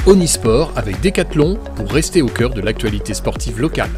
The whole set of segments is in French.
Onisport avec Decathlon pour rester au cœur de l'actualité sportive locale.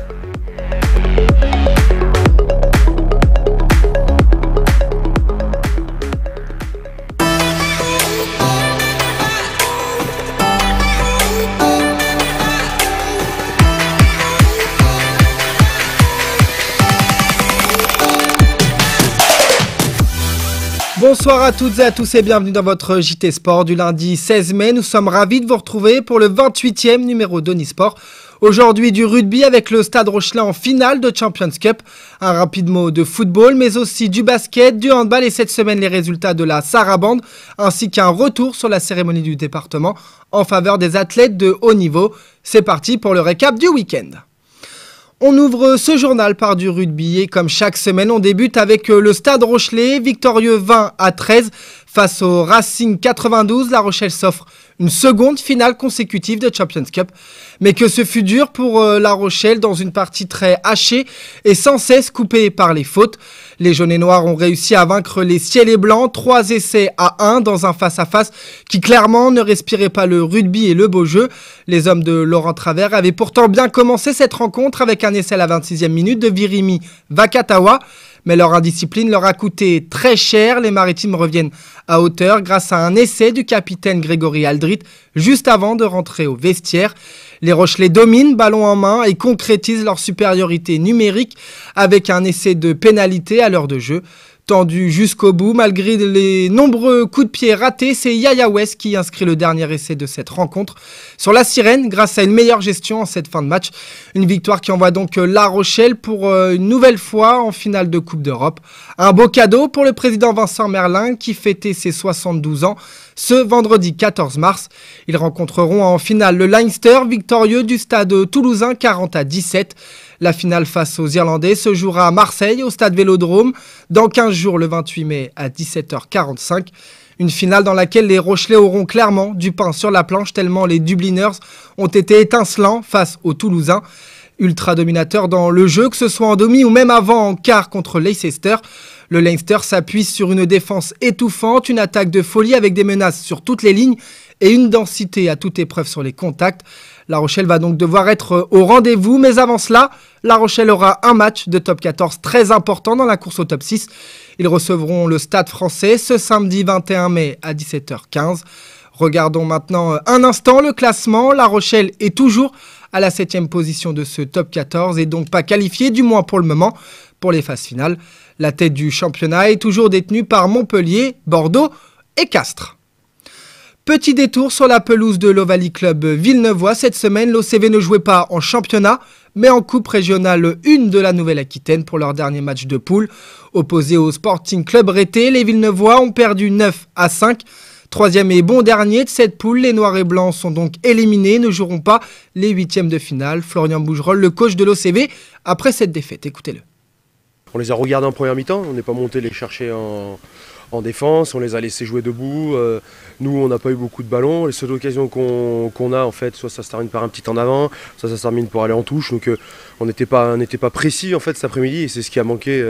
Bonsoir à toutes et à tous et bienvenue dans votre JT Sport du lundi 16 mai. Nous sommes ravis de vous retrouver pour le 28e numéro d'Onisport. Aujourd'hui du rugby avec le Stade Rochelais en finale de Champions Cup. Un rapide mot de football mais aussi du basket, du handball et cette semaine les résultats de la Sarabande ainsi qu'un retour sur la cérémonie du département en faveur des athlètes de haut niveau. C'est parti pour le récap du week-end. On ouvre ce journal par du rugby et comme chaque semaine, on débute avec le Stade Rochelais, victorieux 20-13 face au Racing 92. La Rochelle s'offre une seconde finale consécutive de Champions Cup. Mais que ce fut dur pour La Rochelle dans une partie très hachée et sans cesse coupée par les fautes. Les jaunes et noirs ont réussi à vaincre les ciels et blancs, 3 essais à 1 dans un face-à-face qui clairement ne respirait pas le rugby et le beau jeu. Les hommes de Laurent Travers avaient pourtant bien commencé cette rencontre avec un essai à la 26e minute de Virimi Vakatawa. Mais leur indiscipline leur a coûté très cher. Les Maritimes reviennent à hauteur grâce à un essai du capitaine Grégory Aldrit juste avant de rentrer au vestiaire. Les Rochelais dominent ballon en main et concrétisent leur supériorité numérique avec un essai de pénalité à l'heure de jeu. Tendu jusqu'au bout, malgré les nombreux coups de pied ratés, c'est Yaya West qui inscrit le dernier essai de cette rencontre sur la sirène grâce à une meilleure gestion en cette fin de match. Une victoire qui envoie donc La Rochelle pour une nouvelle fois en finale de Coupe d'Europe. Un beau cadeau pour le président Vincent Merlin qui fêtait ses 72 ans ce vendredi 14 mars. Ils rencontreront en finale le Leinster, victorieux du stade toulousain 40-17. La finale face aux Irlandais se jouera à Marseille, au stade Vélodrome, dans 15 jours, le 28 mai à 17h45. Une finale dans laquelle les Rochelais auront clairement du pain sur la planche, tellement les Dubliners ont été étincelants face aux Toulousains. Ultra dominateurs dans le jeu, que ce soit en demi ou même avant en quart contre Leicester. Le Leinster s'appuie sur une défense étouffante, une attaque de folie avec des menaces sur toutes les lignes et une densité à toute épreuve sur les contacts. La Rochelle va donc devoir être au rendez-vous, mais avant cela, La Rochelle aura un match de top 14 très important dans la course au top 6. Ils recevront le Stade Français ce samedi 21 mai à 17h15. Regardons maintenant un instant le classement. La Rochelle est toujours à la 7e position de ce top 14 et donc pas qualifiée, du moins pour le moment, pour les phases finales. La tête du championnat est toujours détenue par Montpellier, Bordeaux et Castres. Petit détour sur la pelouse de l'Ovalie Club Villeneuvois. Cette semaine, l'OCV ne jouait pas en championnat, mais en Coupe régionale 1 de la Nouvelle-Aquitaine pour leur dernier match de poule. Opposés au Sporting Club Rété, les Villeneuvois ont perdu 9-5. Troisième et bon dernier de cette poule, les Noirs et Blancs sont donc éliminés, ne joueront pas les 8e de finale. Florian Bougerolles, le coach de l'OCV, après cette défaite. Écoutez-le. On les a regardés en première mi-temps, on n'est pas monté les chercher en défense, on les a laissés jouer debout. Nous, on n'a pas eu beaucoup de ballons. Les seules occasions qu'on a, en fait, soit ça se termine par un petit en avant, soit ça se termine pour aller en touche. Donc on n'était pas précis en fait cet après-midi et c'est ce qui a manqué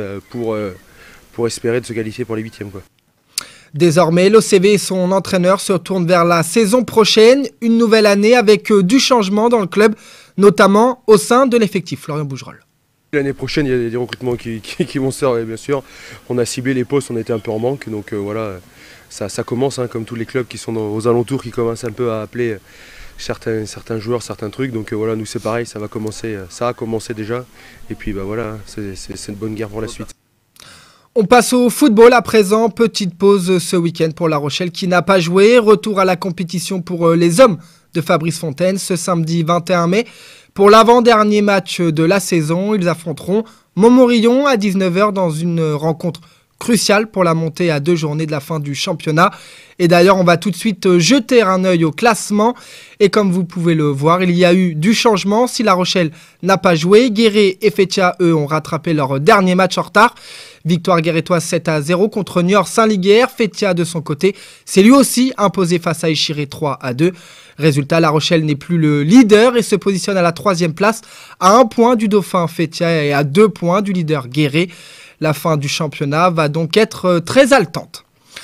pour espérer de se qualifier pour les 8e, quoi. Désormais, l'OCV et son entraîneur se tournent vers la saison prochaine, une nouvelle année avec du changement dans le club, notamment au sein de l'effectif. Florian Bougerolles. L'année prochaine, il y a des recrutements qui vont se faire, bien sûr. On a ciblé les postes, on était un peu en manque, donc voilà, ça commence, hein, comme tous les clubs qui sont aux alentours, qui commencent un peu à appeler certains joueurs, certains trucs. Donc voilà, nous c'est pareil, ça a commencé déjà. Et puis bah, voilà, c'est une bonne guerre pour la suite. On passe au football à présent. Petite pause ce week-end pour La Rochelle qui n'a pas joué. Retour à la compétition pour les hommes de Fabrice Fontaine ce samedi 21 mai. Pour l'avant-dernier match de la saison, ils affronteront Montmorillon à 19h dans une rencontre cruciale pour la montée à 2 journées de la fin du championnat. Et d'ailleurs, on va tout de suite jeter un œil au classement. Et comme vous pouvez le voir, il y a eu du changement. Si La Rochelle n'a pas joué, Guéret et Fétia, eux, ont rattrapé leur dernier match en retard. Victoire guérétoise 7-0 contre Niort Saint-Liguerre. Fétia, de son côté, s'est lui aussi imposé face à Échiré 3-2. Résultat, La Rochelle n'est plus le leader et se positionne à la 3e place, à 1 point du dauphin Fétia et à 2 points du leader Guéret. La fin du championnat va donc être très haletante.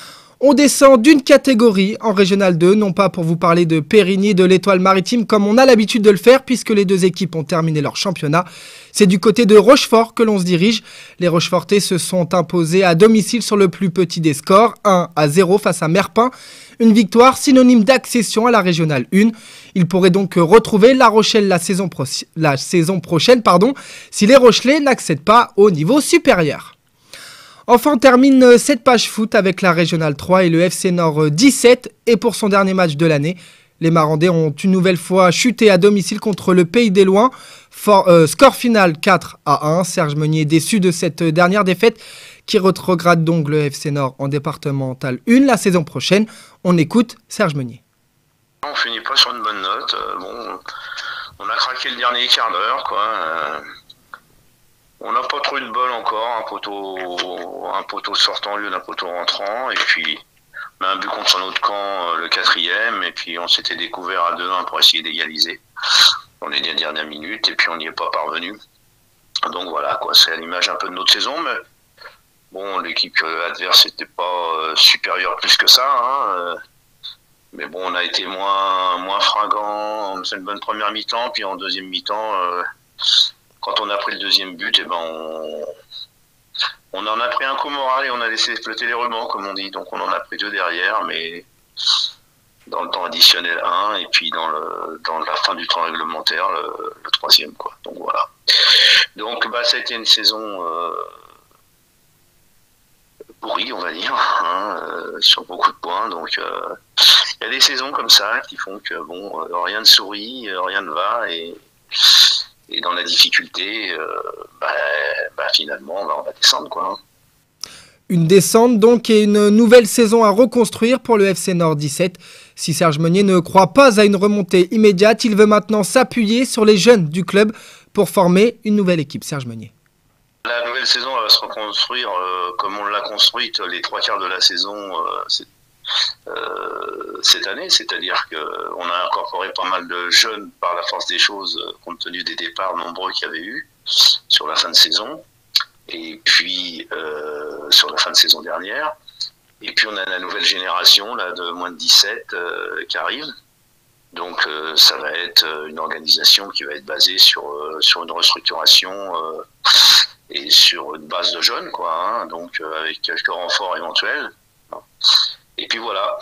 On descend d'une catégorie en Régional 2, non pas pour vous parler de Périgny et de l'Étoile Maritime comme on a l'habitude de le faire puisque les deux équipes ont terminé leur championnat. C'est du côté de Rochefort que l'on se dirige. Les Rochefortais se sont imposés à domicile sur le plus petit des scores, 1-0 face à Merpin. Une victoire synonyme d'accession à la Régionale 1. Ils pourraient donc retrouver La Rochelle la saison prochaine si les Rochelais n'accèdent pas au niveau supérieur. Enfin, on termine cette page foot avec la Régionale 3 et le FC Nord 17. Et pour son dernier match de l'année, les Marandais ont une nouvelle fois chuté à domicile contre le Pays des Loings. Score final 4-1. Serge Meunier déçu de cette dernière défaite qui rétrograde donc le FC Nord en départemental 1 la saison prochaine. On écoute Serge Meunier. On finit pas sur une bonne note. On a craqué le dernier quart d'heure, quoi. On n'a pas trouvé de bol encore, un poteau sortant au lieu d'un poteau rentrant, et puis on a un but contre notre camp, le 4e, et puis on s'était découvert à 2-1 pour essayer d'égaliser dans les dernières minutes, et puis on n'y est pas parvenu. Donc voilà, quoi, c'est à l'image un peu de notre saison, mais bon, l'équipe adverse n'était pas supérieure plus que ça, hein, mais bon, on a été moins fringant, c'est une bonne première mi-temps, puis en deuxième mi-temps, quand on a pris le deuxième but, on en a pris un coup moral et on a laissé flotter les rubans, comme on dit. Donc on en a pris 2 derrière, mais dans le temps additionnel 1, et puis dans la fin du temps réglementaire, le 3e, quoi. Donc voilà. Donc ça a été une saison pourrie, on va dire, hein, sur beaucoup de points. Donc il y a des saisons comme ça qui font que rien ne sourit, rien ne va, et dans la difficulté, finalement, on va descendre, quoi. Une descente donc et une nouvelle saison à reconstruire pour le FC Nord 17. Si Serge Meunier ne croit pas à une remontée immédiate, il veut maintenant s'appuyer sur les jeunes du club pour former une nouvelle équipe. Serge Meunier. La nouvelle saison va se reconstruire comme on l'a construite les 3 quarts de la saison cette année, c'est-à-dire qu'on a incorporé pas mal de jeunes par la force des choses compte tenu des départs nombreux qu'il y avait eu sur la fin de saison et puis sur la fin de saison dernière, et puis on a la nouvelle génération là, de moins de 17 qui arrive, donc ça va être une organisation qui va être basée sur une restructuration et sur une base de jeunes, quoi, hein, donc avec quelques renforts éventuels. Et puis voilà.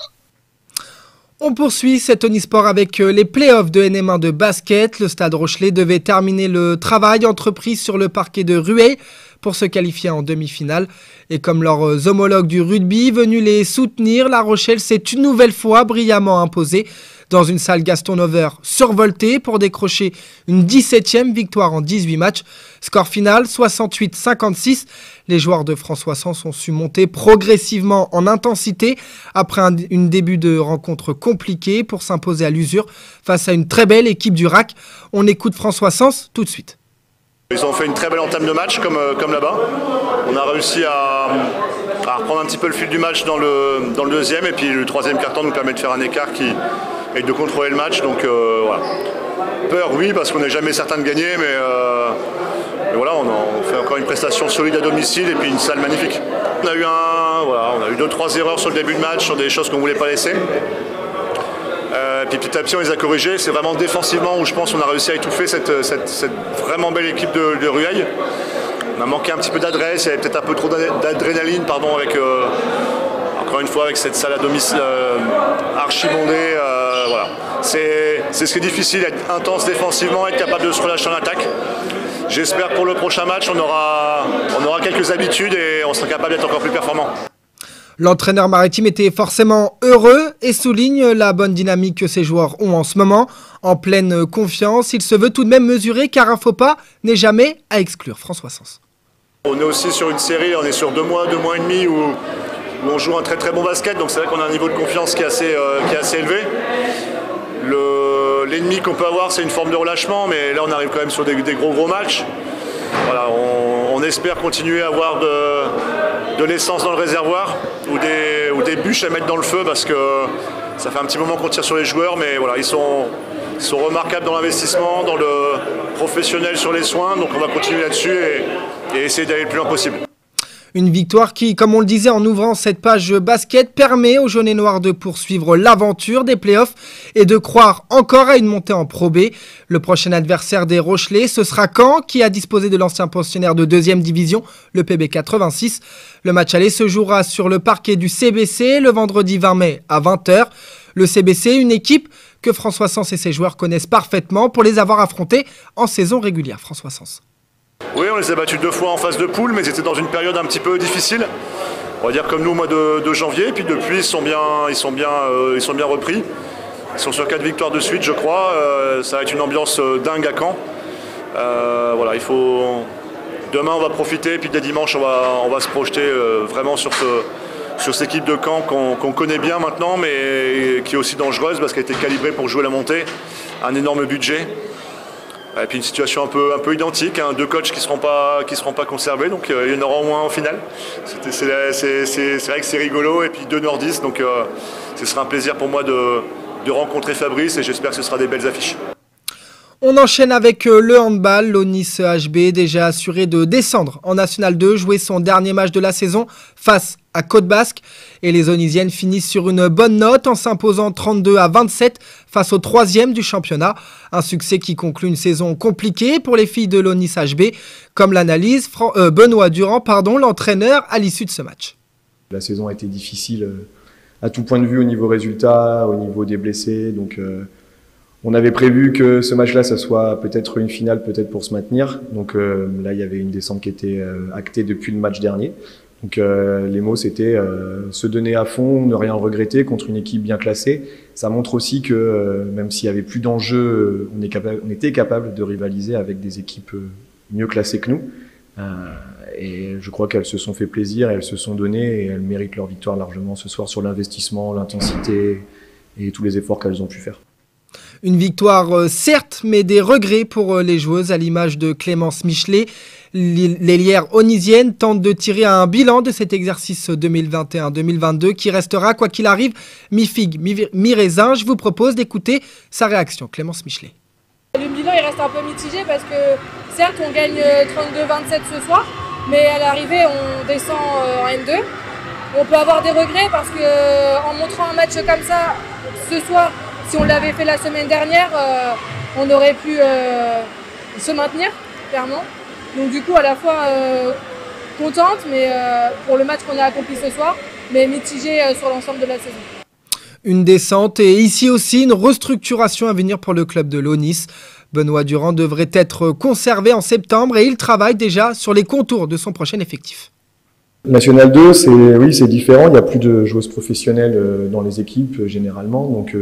On poursuit cet Omnisport avec les playoffs de NM1 de basket. Le Stade Rochelais devait terminer le travail entrepris sur le parquet de Rueil pour se qualifier en demi-finale. Et comme leurs homologues du rugby venus les soutenir, La Rochelle s'est une nouvelle fois brillamment imposée dans une salle Gaston Nover survoltée pour décrocher une 17e victoire en 18 matchs. Score final 68-56. Les joueurs de François Sens ont su monter progressivement en intensité après un début de rencontre compliqué pour s'imposer à l'usure face à une très belle équipe du RAC. On écoute François Sens tout de suite. Ils ont fait une très belle entame de match comme là-bas. On a réussi à reprendre un petit peu le fil du match dans le deuxième, et puis le troisième quart-temps nous permet de faire un écart et de contrôler le match. Donc voilà. Peur, oui, parce qu'on n'est jamais certain de gagner, mais voilà, on fait encore une prestation solide à domicile et puis une salle magnifique. On a eu 2-3 erreurs sur le début de match, sur des choses qu'on ne voulait pas laisser. Puis petit à petit on les a corrigés. C'est vraiment défensivement où je pense qu'on a réussi à étouffer cette vraiment belle équipe de Rueil. On a manqué un petit peu d'adresse, il y avait peut-être un peu trop d'adrénaline, avec encore une fois avec cette salle à domicile archi bondée. Voilà. C'est ce qui est difficile, être intense défensivement, être capable de se relâcher en attaque. J'espère que pour le prochain match on aura quelques habitudes et on sera capable d'être encore plus performant. L'entraîneur maritime était forcément heureux et souligne la bonne dynamique que ses joueurs ont en ce moment. En pleine confiance, il se veut tout de même mesurer car un faux pas n'est jamais à exclure. François Sens. On est aussi sur une série, on est sur 2 mois et demi où on joue un très très bon basket, donc c'est vrai qu'on a un niveau de confiance qui est assez élevé. L'ennemi qu'on peut avoir, c'est une forme de relâchement, mais là on arrive quand même sur des gros matchs. Voilà, on espère continuer à avoir de l'essence dans le réservoir ou des bûches à mettre dans le feu, parce que ça fait un petit moment qu'on tire sur les joueurs, mais voilà, ils sont remarquables dans l'investissement, dans le professionnel sur les soins, donc on va continuer là-dessus et essayer d'aller le plus loin possible. Une victoire qui, comme on le disait en ouvrant cette page basket, permet aux jaunes et noirs de poursuivre l'aventure des playoffs et de croire encore à une montée en Pro B. Le prochain adversaire des Rochelais, ce sera Caen, qui a disposé de l'ancien pensionnaire de 2e division, le PB 86. Le match aller se jouera sur le parquet du CBC le vendredi 20 mai à 20h. Le CBC, une équipe que François Sens et ses joueurs connaissent parfaitement pour les avoir affrontés en saison régulière. François Sens. Oui, on les a battus 2 fois en phase de poule, mais ils étaient dans une période un petit peu difficile. On va dire comme nous au mois de janvier, puis depuis ils sont bien repris. Ils sont sur 4 victoires de suite, je crois. Ça va être une ambiance dingue à Caen. Voilà, demain on va profiter, puis dès dimanche on va se projeter vraiment sur cette équipe de Caen qu'on connaît bien maintenant, mais qui est aussi dangereuse parce qu'elle a été calibrée pour jouer la montée. Un énorme budget. Et puis une situation un peu identique, hein, 2 coachs qui seront pas conservés, donc il y en aura au moins en finale. C'est vrai que c'est rigolo, et puis 2 nordistes, donc ce sera un plaisir pour moi de rencontrer Fabrice, et j'espère que ce sera des belles affiches. On enchaîne avec le handball. L'Onis HB, déjà assuré de descendre en National 2, jouer son dernier match de la saison face à Côte-Basque. Et les Onisiennes finissent sur une bonne note en s'imposant 32-27 face au 3e du championnat. Un succès qui conclut une saison compliquée pour les filles de l'Onis HB, comme l'analyse Benoît Durand, l'entraîneur, à l'issue de ce match. La saison a été difficile à tout point de vue au niveau résultat, au niveau des blessés. Donc on avait prévu que ce match-là, ça soit peut-être une finale, peut-être pour se maintenir. Donc là, il y avait une descente qui était actée depuis le match dernier. Donc les mots, c'était se donner à fond, ne rien regretter contre une équipe bien classée. Ça montre aussi que même s'il y avait plus d'enjeux, on était capable de rivaliser avec des équipes mieux classées que nous. Et je crois qu'elles se sont fait plaisir, elles se sont données et elles méritent leur victoire largement ce soir sur l'investissement, l'intensité et tous les efforts qu'elles ont pu faire. Une victoire certes, mais des regrets pour les joueuses à l'image de Clémence Michelet. L'ailière onisienne tente de tirer un bilan de cet exercice 2021-2022 qui restera, quoi qu'il arrive, mi-figue, mi-raisin. Je vous propose d'écouter sa réaction. Clémence Michelet. Le bilan il reste un peu mitigé parce que certes on gagne 32-27 ce soir, mais à l'arrivée on descend en N2. On peut avoir des regrets parce que en montrant un match comme ça ce soir, si on l'avait fait la semaine dernière, on aurait pu se maintenir, clairement. Donc du coup, à la fois contente mais pour le match qu'on a accompli ce soir, mais mitigée sur l'ensemble de la saison. Une descente et ici aussi une restructuration à venir pour le club de l'Onis. Benoît Durand devrait être conservé en septembre et il travaille déjà sur les contours de son prochain effectif. National 2, c'est différent, il n'y a plus de joueuses professionnelles dans les équipes généralement, donc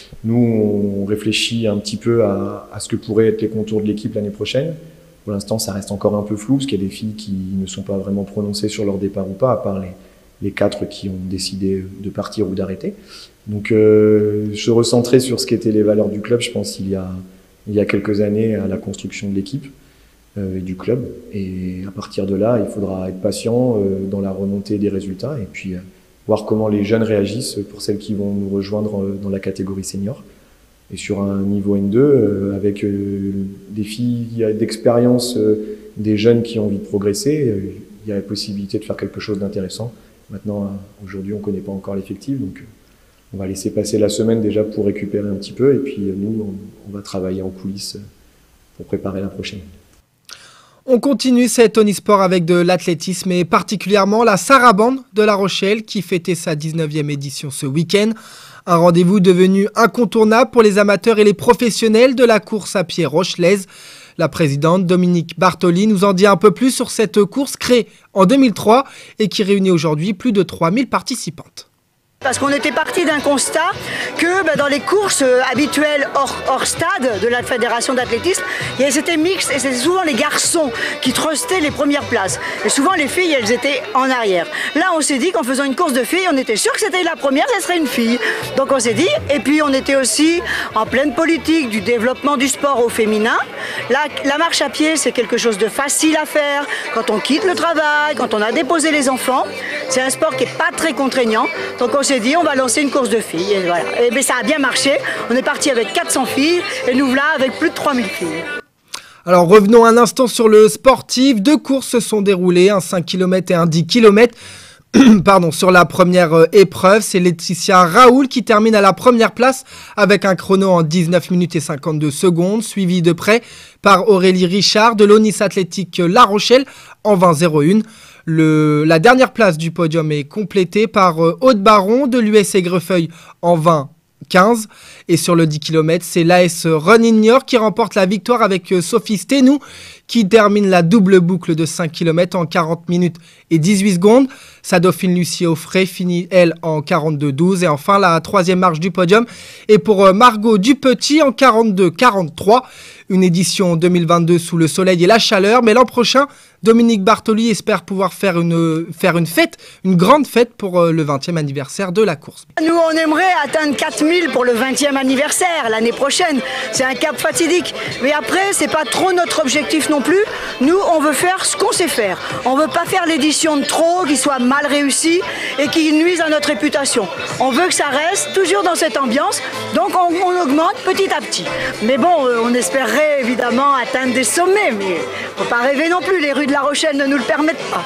nous on réfléchit un petit peu à ce que pourraient être les contours de l'équipe l'année prochaine. Pour l'instant ça reste encore un peu flou, parce qu'il y a des filles qui ne sont pas vraiment prononcées sur leur départ ou pas, à part les 4 qui ont décidé de partir ou d'arrêter. Donc se recentrer sur ce qu'étaient les valeurs du club, je pense il y a quelques années à la construction de l'équipe. Et du club, et à partir de là il faudra être patient dans la remontée des résultats et puis voir comment les jeunes réagissent pour celles qui vont nous rejoindre dans la catégorie senior et sur un niveau N2 avec des filles d'expérience, des jeunes qui ont envie de progresser, il y a la possibilité de faire quelque chose d'intéressant. Maintenant aujourd'hui on ne connaît pas encore l'effectif, donc on va laisser passer la semaine déjà pour récupérer un petit peu et puis nous on va travailler en coulisses pour préparer la prochaine. On continue cet Onisport avec de l'athlétisme et particulièrement la Sarabande de La Rochelle qui fêtait sa 19e édition ce week-end. Un rendez-vous devenu incontournable pour les amateurs et les professionnels de la course à pied rochelaise. La présidente Dominique Bartoli nous en dit un peu plus sur cette course créée en 2003 et qui réunit aujourd'hui plus de 3000 participantes. Parce qu'on était parti d'un constat que dans les courses habituelles hors stade de la fédération d'athlétisme, c'était mixte et c'était souvent les garçons qui trustaient les premières places. Et souvent les filles, elles étaient en arrière. Là, on s'est dit qu'en faisant une course de filles, on était sûr que c'était la première, ce serait une fille. Donc on s'est dit, et puis on était aussi en pleine politique du développement du sport au féminin. La marche à pied, c'est quelque chose de facile à faire quand on quitte le travail, quand on a déposé les enfants. C'est un sport qui n'est pas très contraignant. Donc on s'est dit, on va lancer une course de filles. Et voilà. Et ça a bien marché. On est parti avec 400 filles et nous voilà avec plus de 3000 filles. Alors revenons un instant sur le sportif. 2 courses se sont déroulées, un 5 km et un 10 km. Sur la première épreuve, c'est Laetitia Raoul qui termine à la première place avec un chrono en 19 minutes et 52 secondes, suivi de près par Aurélie Richard de l'Onis Athlétique La Rochelle en 20,01. La dernière place du podium est complétée par Aude Baron de l'US Aigrefeuille en 20,15. Et sur le 10 km, c'est l'AS Running Niort qui remporte la victoire avec Sophie Stenou qui termine la double boucle de 5 km en 40 minutes et 18 secondes. Sa dauphine Lucie Offray finit, elle, en 42,12. Et enfin, la 3e marche du podium est pour Margot Dupetit en 42,43. Une édition 2022 sous le soleil et la chaleur. Mais l'an prochain, Dominique Bartoli espère pouvoir faire une fête, une grande fête pour le 20e anniversaire de la course. Nous, on aimerait atteindre 4000 pour le 20e anniversaire l'année prochaine. C'est un cap fatidique. Mais après, c'est pas trop notre objectif non plus. Nous, on veut faire ce qu'on sait faire. On veut pas faire l'édition de trop, qui soit mal réussie et qui nuise à notre réputation. On veut que ça reste toujours dans cette ambiance. Donc, on augmente petit à petit. Mais bon, on espérerait évidemment atteindre des sommets. Mais faut pas rêver non plus. Les rues de La Rochelle ne nous le permettent pas.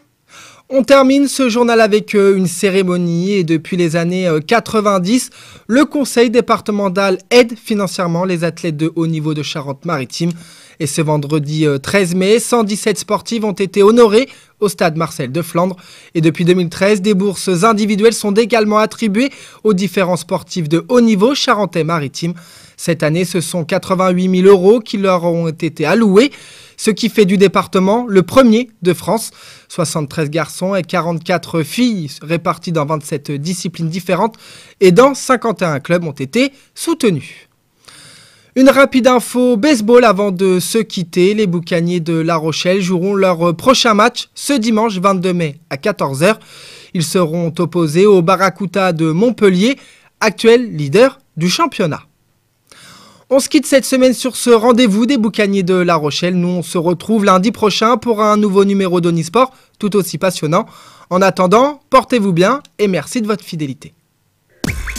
On termine ce journal avec une cérémonie et depuis les années 90, le conseil départemental aide financièrement les athlètes de haut niveau de Charente-Maritime. Et ce vendredi 13 mai, 117 sportives ont été honorées au stade Marcel de Flandre. Et depuis 2013, des bourses individuelles sont également attribuées aux différents sportifs de haut niveau charentais-maritime. Cette année, ce sont 88 000 € qui leur ont été alloués, ce qui fait du département le premier de France. 73 garçons et 44 filles répartis dans 27 disciplines différentes et dans 51 clubs ont été soutenus. Une rapide info baseball avant de se quitter. Les Boucaniers de La Rochelle joueront leur prochain match ce dimanche 22 mai à 14h. Ils seront opposés aux Barracuda de Montpellier, actuel leader du championnat. On se quitte cette semaine sur ce rendez-vous des Boucaniers de La Rochelle. Nous, on se retrouve lundi prochain pour un nouveau numéro d'Onisport, tout aussi passionnant. En attendant, portez-vous bien et merci de votre fidélité.